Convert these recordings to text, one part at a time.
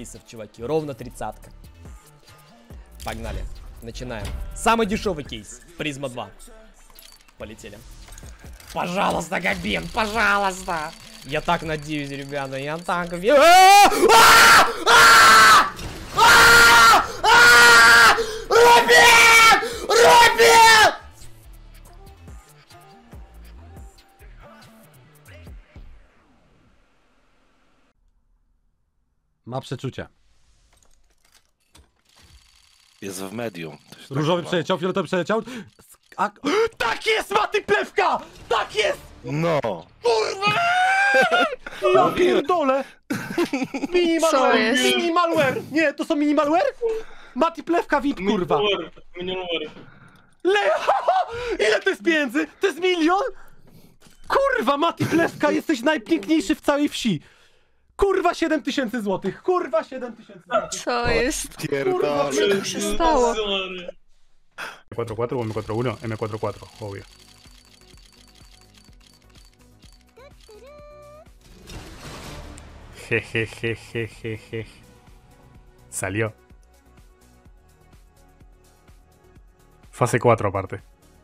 кейсов, чуваки. Ровно 30-ка. Погнали. Начинаем. Самый дешевый кейс. Призма 2. Полетели. Пожалуйста, Габин, пожалуйста. Я так надеюсь, ребята, я так верю. Робин! Робин! Ma przeczucie. Jest w medium. Różowy przeleciał, fioletowy przeleciał. A... Tak jest, Maty Plewka! Tak jest! No! Kurwa! Ja pierdolę! Minimalware! jest? Minimalware! Nie, to są minimalware? Mati Plewka VIP, kurwa! Ile to jest pieniędzy? To jest 1 000 000? Kurwa, Mati Plewka, jesteś najpiękniejszy w całej wsi! Kurwa 7000 złotych! Kurwa 7000 złotych! Co jest? Pierdolę. Co tu się stało? M44 o M41, M44, obvio. Jejejejejeje. Salió. Fase 4 aparte.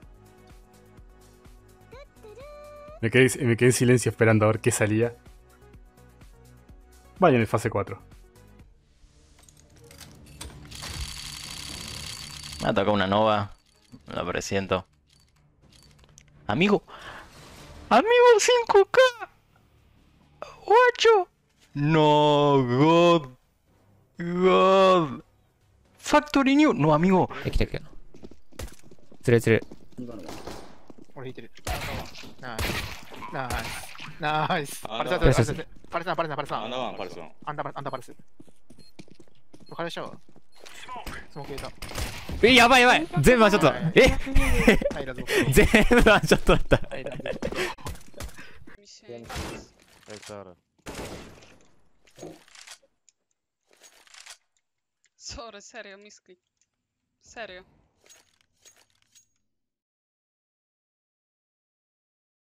Me quedé en silencio esperando a ver qué salía. Vaya en el fase 4. Me ha tocado una nova. Lo presiento. Amigo. Amigo 5K. Guacho. No, God. God. Factory New. No, amigo. 来てるけど。釣れ釣れ。 俺引いてる。ナイス。ナイス。パレスパレスパレスパレスパレスアンダーワン、パレスワン。 アンダーパレス。カレーシャワー。スモーク入れた。 やばいやばい。全部ワンショット。えはいラズボ全部ワンショットだった。 はいラズボ Sorry, serio, miski. Serio.